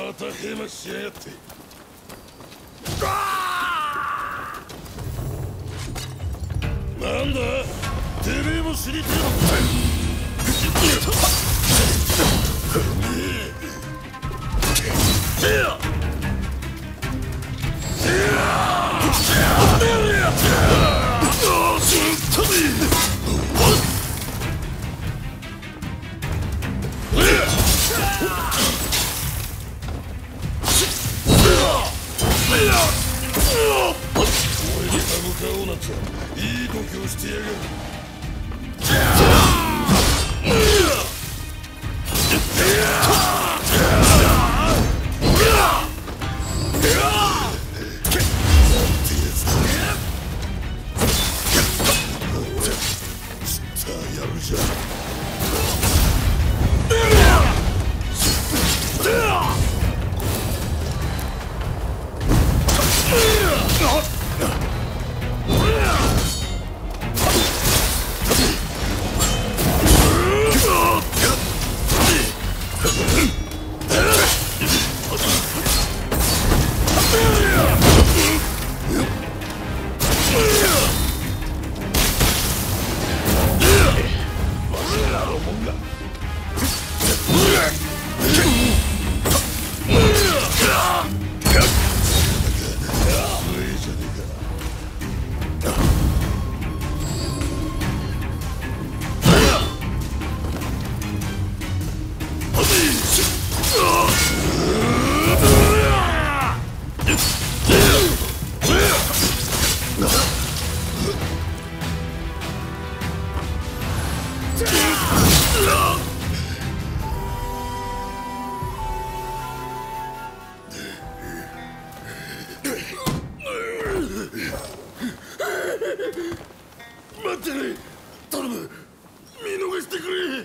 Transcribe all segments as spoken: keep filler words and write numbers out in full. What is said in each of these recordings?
またヘマしやがって。なんだ、てめえも死にてえのか。おいに歯向かおうなんちゃいい度胸してやがる。やるじゃん。待ってくれ、頼む、見逃してくれ。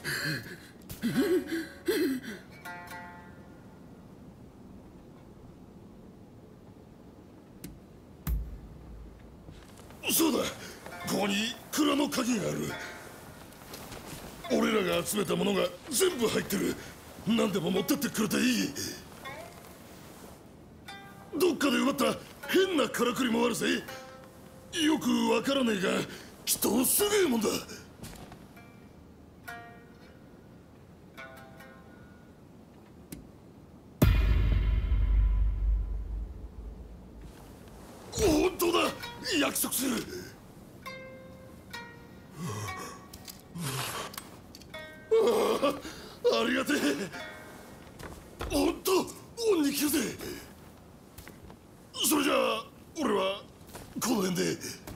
そうだ、ここに蔵の鍵がある。俺らが集めたものが全部入ってる。何でも持ってってくれていい。どっかで奪った変なからくりもあるぜ。よくわからねえがきっとすげえもんだ。本当だ、約束する。ああ、ありがてえ。本当恩に着るぜ。それじゃあ俺はこの辺で。